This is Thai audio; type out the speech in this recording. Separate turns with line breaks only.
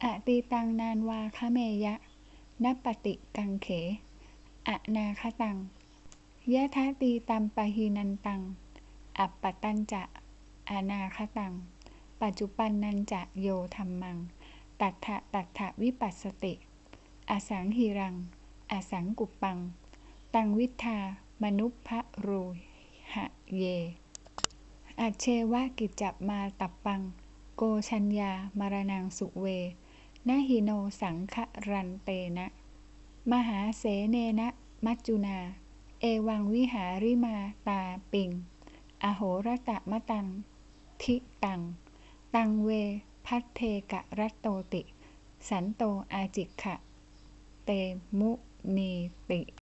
อตีตังนานวาคะเมยะนปฏิกังเขอนาคตังยะทะตีตัมปะหีนันตังอัปปตัญจะอนาคตังปัจจุปันนันจะโยธัมมังตัทธะวิปัสสติอสังหิรังอสังกุปปังตังวิทธามนุพพะรูหะเยอัจเชวะกิจจมาตัปปังโกชัญญามรณังสุเวนะหิโนสังฆรันเตนะมหาเสเนนะมัจจุนาเอวังวิหาริมาตาปิงอโหรตะมะตังทิตังเวพัทเทกะรัตโตติสันโตอาจิกขะเตมุนีติ